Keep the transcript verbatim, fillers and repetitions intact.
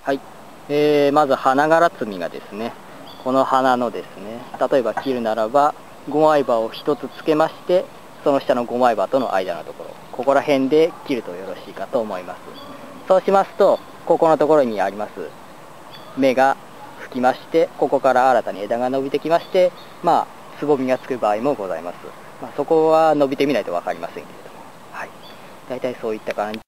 はい、えー、まず花柄摘みがですね、この花のですね、例えば切るならばごまい刃をひとつつけまして、その下のごまい刃との間のところ、ここら辺で切るとよろしいかと思います。そうしますと、ここのところにあります芽が吹きまして、ここから新たに枝が伸びてきまして、まあつぼみがつく場合もございます。まあ、そこは伸びてみないと分かりませんけれども、はい、大体そういった感じ。